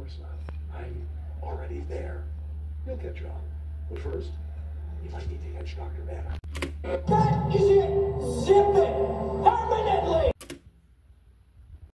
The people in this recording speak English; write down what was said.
course not. I'm already there. You'll catch on. But first, you might need to catch Dr. Banner. That is it! Zip it!